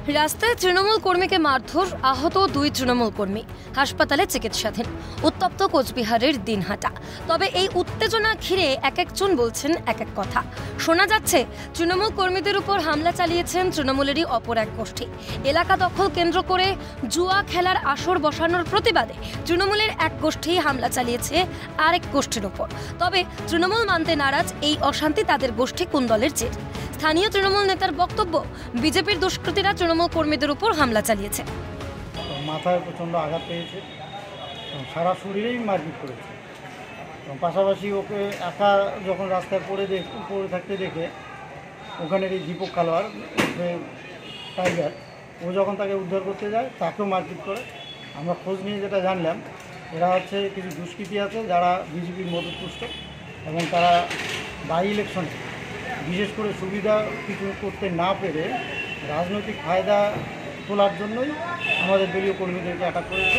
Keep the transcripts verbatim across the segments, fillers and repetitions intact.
রাস্তায় তৃণমূল কর্মীকে মারধর, আহত দুই তৃণমূল কর্মী, হাসপাতালে চিকিৎসাধীন। উত্তপ্ত কোচবিহারের দিনহাটা। তবে এই উত্তেজনা ঘিরে এক একজন বলছেন এক এক কথা। শোনা যাচ্ছে তৃণমূল কর্মীদের উপর হামলা চালিয়েছেন তৃণমূলেরই অপর এক গোষ্ঠী। এলাকা দখল কেন্দ্র করে জুয়া খেলার আসর বসানোর প্রতিবাদে তৃণমূলের এক গোষ্ঠী হামলা চালিয়েছে আরেক গোষ্ঠীর উপর। তবে তৃণমূল মানতে নারাজ এই অশান্তি তাদের গোষ্ঠী কোন দলের জের। স্থানীয় তৃণমূল নেতার বক্তব্য, বিজেপির দুষ্কৃতীরা তৃণমূল কর্মীদের উপর হামলা চালিয়েছে। মাথায় প্রচণ্ড আঘাত পেয়েছে, সারা শরীরেই মারপিট করেছে। পাশাপাশি ওকে একা যখন রাস্তায় পড়ে দেখ পড়ে থাকতে দেখে ওখানের এই দীপক খালোয়ার টাইগার, ও যখন তাকে উদ্ধার করতে যায় তাকেও মারপিট করে। আমরা খোঁজ নিয়ে যেটা জানলাম, এরা হচ্ছে কিছু দুষ্কৃতী আছে যারা বিজেপির মদতপুষ্ট, এবং তারা বাই ইলেকশনে বিশেষ করে সুবিধা কিছু করতে না পেরে রাজনৈতিক ফায়দা তোলার জন্যই আমাদের দলীয় কর্মীদেরকে অ্যাটাক করেছে।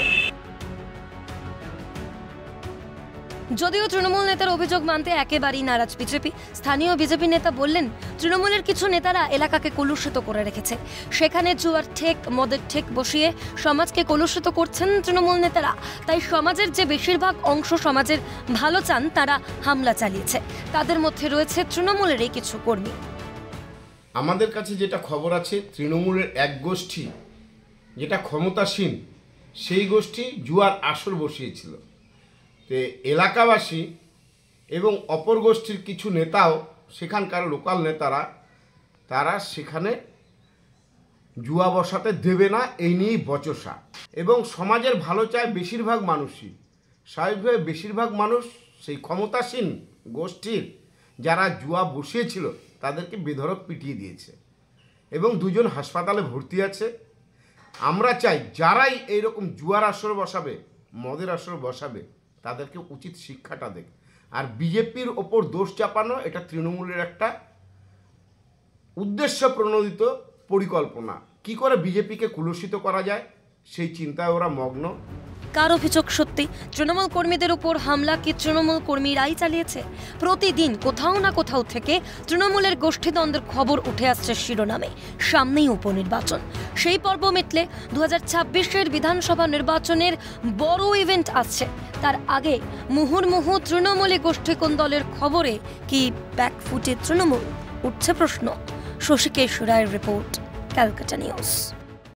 যদিও তৃণমূল নেতার অভিযোগ মানতে একেবারেই নারাজ বিজেপি। স্থানীয় বিজেপি নেতা বললেন, তৃণমূলের কিছু নেতারা এলাকাকে কলুষিত করে রেখেছে। সেখানে জুয়ার ঠেক, মদের ঠেক বসিয়ে সমাজকে কলুষিত করছেন তৃণমূল নেতারা। তাই সমাজের যে বেশিরভাগ অংশ সমাজের ভালো চান, তারা হামলা চালিয়েছে। তাদের মধ্যে রয়েছে তৃণমূলেরই কিছু কর্মী। আমাদের কাছে যেটা খবর আছে, তৃণমূলের এক গোষ্ঠী যেটা ক্ষমতাসীন, সেই গোষ্ঠী জুয়ার আসর বসিয়েছিল। তে এলাকাবাসী এবং অপর গোষ্ঠীর কিছু নেতাও, সেখানকার লোকাল নেতারা, তারা সেখানে জুয়া বসাতে দেবে না, এই নিয়েই বচসা। এবং সমাজের ভালো চায় বেশিরভাগ মানুষই। স্বাভাবিকভাবে বেশিরভাগ মানুষ সেই ক্ষমতাসীন গোষ্ঠীর যারা জুয়া বসিয়েছিল তাদেরকে বেধড়ক পিটিয়ে দিয়েছে, এবং দুজন হাসপাতালে ভর্তি আছে। আমরা চাই যারাই এইরকম জুয়ার আসর বসাবে, মদের আসর বসাবে, তাদেরকে উচিত শিক্ষাটা দেখ। আর বিজেপির ওপর দোষ চাপানো, এটা তৃণমূলের একটা উদ্দেশ্য প্রণোদিত পরিকল্পনা। কি করে বিজেপিকে কুলুষিত করা যায়, সেই চিন্তায় ওরা মগ্ন। কার অভিযোগ সত্যি? তৃণমূল কর্মীদের উপর হামলা কি তৃণমূল কর্মীরাই চালিয়েছে? প্রতিদিন কোথাও না কোথাও থেকে তৃণমূলের গোষ্ঠীদ্বন্দ্বের খবর উঠে আসছে শিরোনামে। সামনেই উপনির্বাচন। সেই পর্ব মিটলে দু হাজার ছাব্বিশের বিধানসভা নির্বাচনের বড় ইভেন্ট আসছে। তার আগে মুহুর্মুহু তৃণমূলী গোষ্ঠী কোন দলের খবরে কি ব্যাকফুটে তৃণমূল? উঠছে প্রশ্ন। শশীকেশ রায়ের রিপোর্ট, ক্যালকাটা নিউজ।